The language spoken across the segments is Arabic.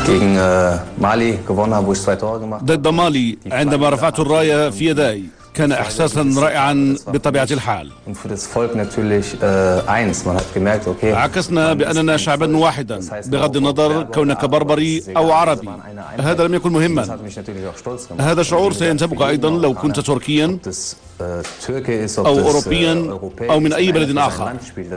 ضد مالي عندما رفعت الراية في يداي كان إحساسا رائعا بطبيعة الحال. عكسنا بأننا شعبا واحدا بغض النظر كونك بربري أو عربي. هذا لم يكن مهما. هذا شعور سينتابك أيضا لو كنت تركيا أو أوروبيا أو من أي بلد آخر.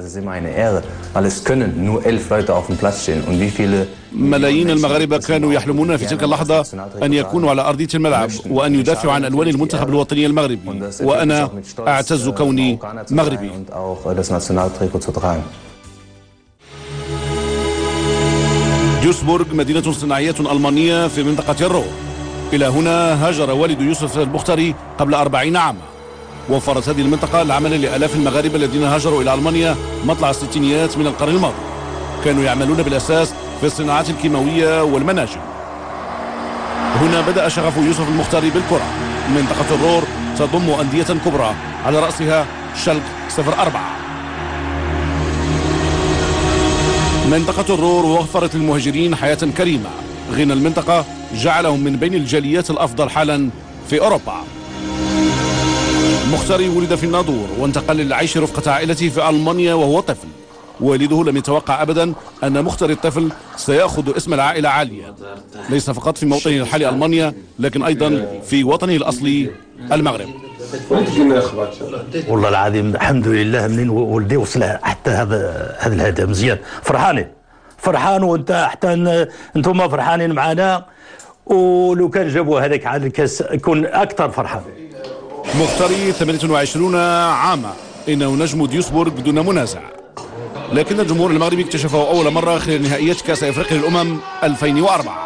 ملايين المغاربة كانوا يحلمون في تلك اللحظة أن يكونوا على أرضية الملعب وأن يدافعوا عن ألوان المنتخب الوطني المغربي، وأنا أعتز كوني مغربي. ديوسبورغ مدينة صناعية ألمانية في منطقة الرور. إلى هنا هاجر والد يوسف المختاري قبل 40 عاما. وفرت هذه المنطقة العمل لآلاف المغاربة الذين هاجروا إلى ألمانيا مطلع الستينيات من القرن الماضي. كانوا يعملون بالأساس في الصناعات الكيماوية والمناجم. هنا بدأ شغف يوسف المختاري بالكرة. منطقة الرور تضم أندية كبرى على رأسها شالك 04. منطقة الرور وفرت للمهاجرين حياة كريمة. غنى المنطقة جعلهم من بين الجاليات الأفضل حالا في أوروبا. مختاري ولد في الناظور وانتقل للعيش رفقة عائلته في ألمانيا وهو طفل. والده لم يتوقع أبدا أن مختاري الطفل سيأخذ اسم العائلة عالية، ليس فقط في موطنه الحالي ألمانيا لكن أيضا في وطنه الأصلي المغرب. والله العظيم الحمد لله منين ولدي وصل حتى هذا الهدف مزيان. فرحان وانت حتى انتم فرحانين معنا، ولو كان جابوا هذاك عاد الكاس يكون أكثر فرحان. مختاري 28 عاما، إنه نجم ديوسبورغ دون منازع، لكن الجمهور المغربي اكتشفه أول مرة خلال نهائيات كأس أفريقيا للأمم 2004.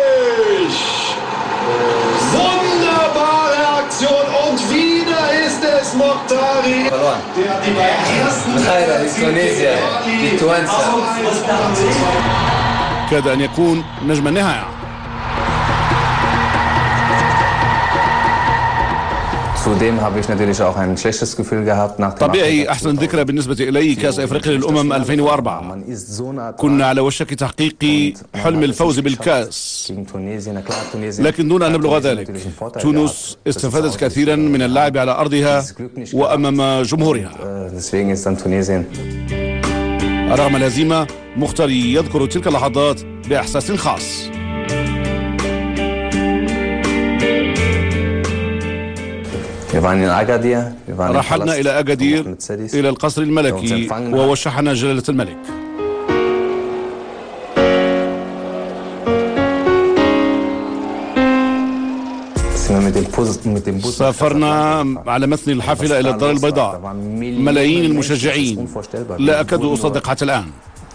كاد أن يكون نجم النهاية. طبيعي أحسن ذكرى بالنسبة إلي كأس أفريقيا للأمم 2004. كنا على وشك تحقيق حلم الفوز بالكأس، لكن دون أن نبلغ ذلك. تونس استفادت كثيرا من اللعب على أرضها وأمام جمهورها. رغم الهزيمة مختاري يذكر تلك اللحظات بإحساس خاص. رحلنا إلى أكادير إلى القصر الملكي ووشحنا جلالة الملك. سافرنا على متن الحافلة إلى الدار البيضاء. ملايين المشجعين، لا أكاد أصدق حتى الآن.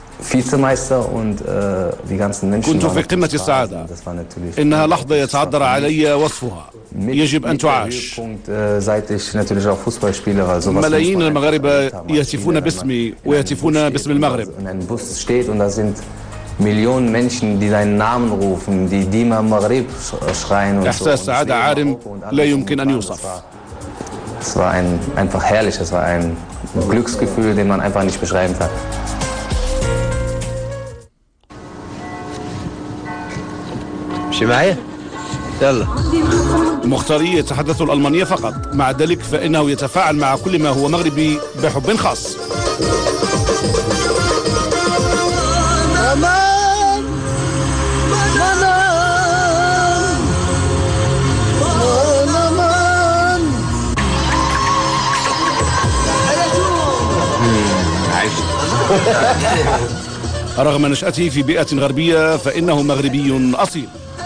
كنت في قمة السعادة. إنها لحظة يتعذر علي وصفها، يجب أن تعاش. ملايين المغاربة يهتفون باسمي ويهتفون باسم المغرب. إحساس سعادة عارم لا يمكن أن يوصف. معايا يلا. مختاري يتحدث الألمانية فقط، مع ذلك فإنه يتفاعل مع كل ما هو مغربي بحب خاص. رغم نشأته في بيئة غربية فإنه مغربي أصيل.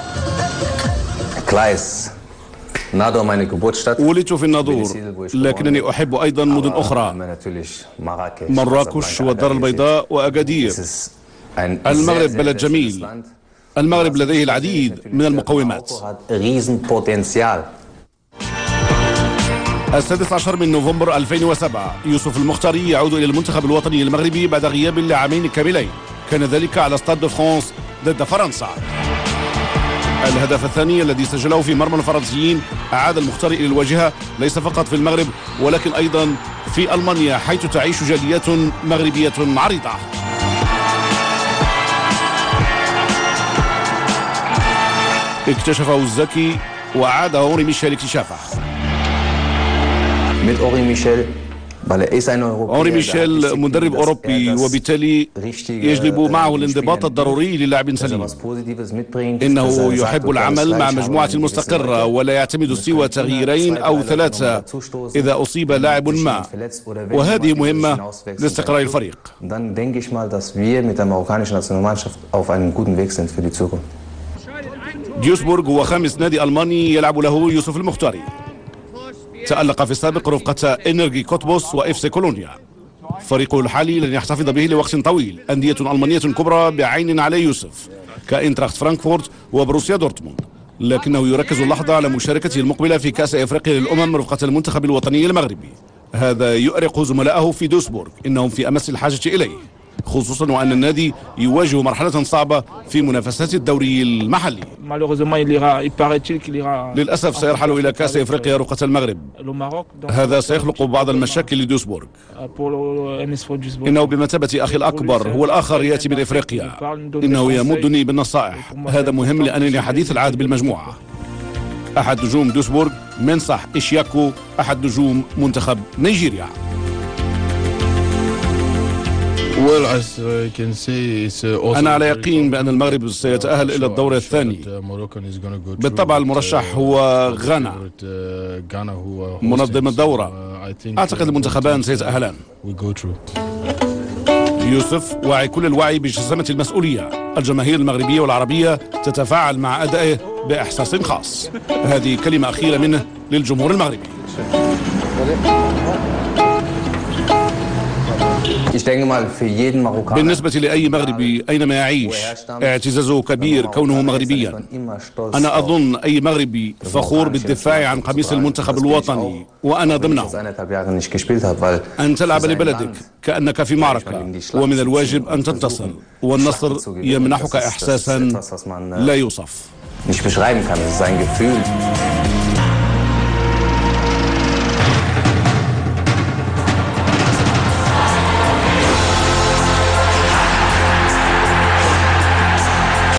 ولدت في الناظور، لكنني أحب أيضا مدن أخرى، مراكش والدار البيضاء وأكادير. المغرب بلد جميل. المغرب لديه العديد من المقومات. 16 من نوفمبر 2007 يوسف المختاري يعود إلى المنتخب الوطني المغربي بعد غياب لعامين كاملين. كان ذلك على ستاد دو فرانس ضد فرنسا. الهدف الثاني الذي سجله في مرمى الفرنسيين أعاد المختاري إلى الواجهة، ليس فقط في المغرب ولكن أيضا في ألمانيا حيث تعيش جاليات مغربية عريضة. اكتشفه الزكي وأعاد أوري ميشيل اكتشافه. أوري ميشيل مدرب أوروبي وبالتالي يجلب معه الانضباط الضروري للاعب سليم. إنه يحب العمل مع مجموعة مستقرة ولا يعتمد سوى تغييرين أو ثلاثة إذا أصيب لاعب ما، وهذه مهمة لاستقرار الفريق. ديوسبورغ هو خامس نادي ألماني يلعب له يوسف المختاري. تألق في السابق رفقة إنرجي كوتبوس وإف سي كولونيا. فريقه الحالي لن يحتفظ به لوقت طويل. أندية ألمانية كبرى بعين على يوسف كإنتراخت فرانكفورت وبروسيا دورتموند، لكنه يركز اللحظة على مشاركته المقبلة في كأس إفريقيا للأمم رفقة المنتخب الوطني المغربي. هذا يؤرق زملائه في دوسبورغ، إنهم في أمس الحاجة إليه، خصوصا وأن النادي يواجه مرحلة صعبة في منافسات الدوري المحلي. للأسف سيرحل إلى كأس إفريقيا رقة المغرب. هذا سيخلق بعض المشاكل لدوسبورغ. إنه بمثابة أخي الأكبر، هو الآخر يأتي من إفريقيا. إنه يمدني بالنصائح، هذا مهم لأنني حديث العهد بالمجموعة. أحد نجوم دوسبورغ منصح إشياكو، أحد نجوم منتخب نيجيريا. أنا على يقين بأن المغرب سيتأهل إلى الدور الثاني. بالطبع المرشح هو غانا منظم الدورة. أعتقد المنتخبان سيتأهلان. يوسف واعي كل الوعي بجسامة المسؤولية. الجماهير المغربية والعربية تتفاعل مع أدائه بإحساس خاص. هذه كلمة أخيرة منه للجمهور المغربي. بالنسبة لأي مغربي أينما يعيش اعتزازه كبير كونه مغربيا. أنا أظن أي مغربي فخور بالدفاع عن قميص المنتخب الوطني وأنا ضمنه. أن تلعب لبلدك كأنك في معركة، ومن الواجب أن تنتصر، والنصر يمنحك إحساسا لا يوصف.